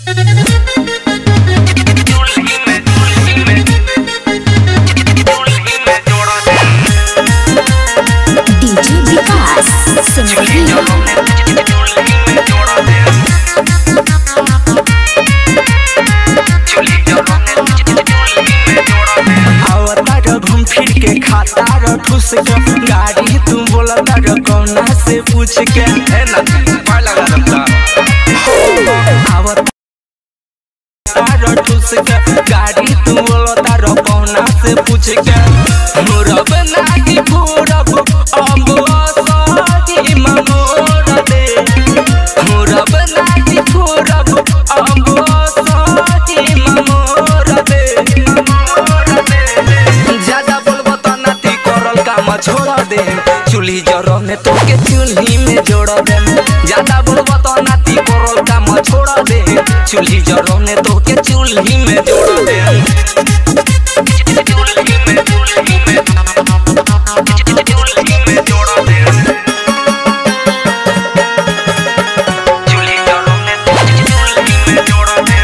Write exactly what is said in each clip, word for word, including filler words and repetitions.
ठुस के गाड़ी तुम बोला तारो कौना से पूछ के है ना पार लगा लगता आवत तारो ठुस के गाड़ी तुम बोला तारो कौना से पूछ के मुरब नागी पूरब अब साथी ममोर दे मुरब नागी पूरब अब साथी ममोर दे ज्यादा बोलबो तो नाती करल काम छोड़ दे चूल्ही जरो में तो के चूल्ही में जोड़ दे ज्यादा बोलबो तो नाती करल काम छोड़ दे चूल्ही जरो में तो के चूल्ही में जोड़ दे चूल्ही में चूल्ही में चूल्ही में जोड़ दे चूल्ही जरो में तो के चूल्ही में जोड़ दे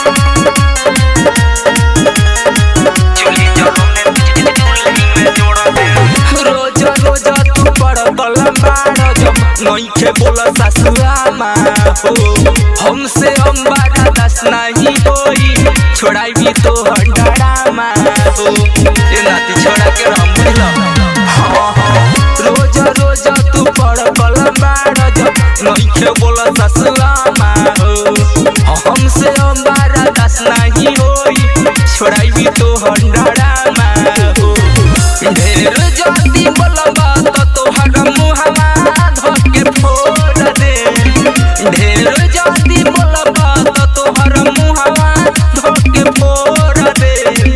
चूल्ही जरो में चूल्ही में जोड़ दे रोज रोज तू बड़ बलम्बाड़ जब नइखे बोला सासुआ माँ हो हमसे हम बारा दस नहीं होई छोड़ाई भी तो हंडारा माँ हो ये नाती छोड़ा के राम बोला हाँ हाँ रोज रोज तू बड़ बलम्बाड़ जब नइखे बोला सासुआ माँ हो हमसे हम बारा दस नहीं होई छोड़ाई भी तो हंडारा माँ हो ढेर जाती बोलबा तो तोहर मुहमा धके फोड़ दे ढेर जाती बोलबा तो तोहर मुहमा धके फोड़ दे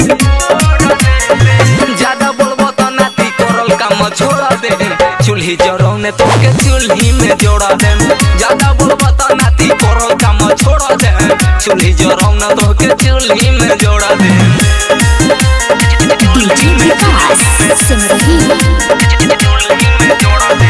ज्यादा बोलबो तो नाती करल काम छोड़ दे चूल्ही जरो ने तो के चूल्ही में जोड़ दे ज्यादा बोलबो तो नाती करल काम छोड़ दे चूल्ही जरो ने तो के चूल्ही में जोड़ दे डीजे विकास सुन रही चूल्ही में जोड़ दे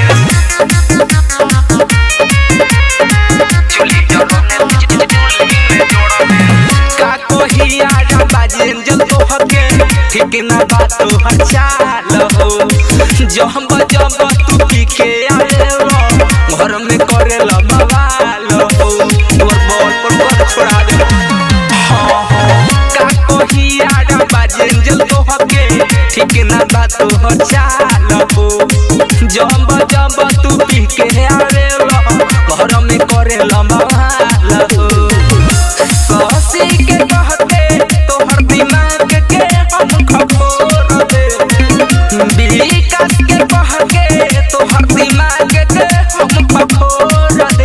चूल्ही जरो ने चूल्ही में जोड़ दे का कोही आजा बाजेन जब तो हके ठीक ना बात तो हचाल हो जब जब तू पी के आए लो घर में करे ला बवाल हो तोर बॉल पर कर छोड़ा दे हां हां का कोही आजा बाजेन जब तो हके ठीक ना बात तो हचाल हो जब जब तू पी के आए लो घर में करे ला बवाल हो ससी के कहते तोहर दिमाग के हम खबोर दे विकास के कहके तोहर दिमाग के हम खबोर दे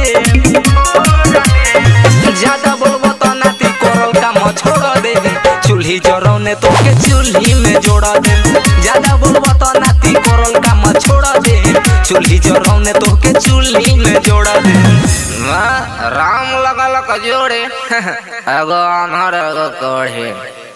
ज्यादा बोलबो तो नाती करल काम छोड़ दे चूल्ही जरो ने तो के चूल्ही में जोड़ दे ज्यादा बोलबो तो नाती करल काम छोड़ दे चूल्ही जरो ने तो के चूल्ही में जोड़ दे राम लगा लगा जोड़े एगो अनहर एगो कोढ़े।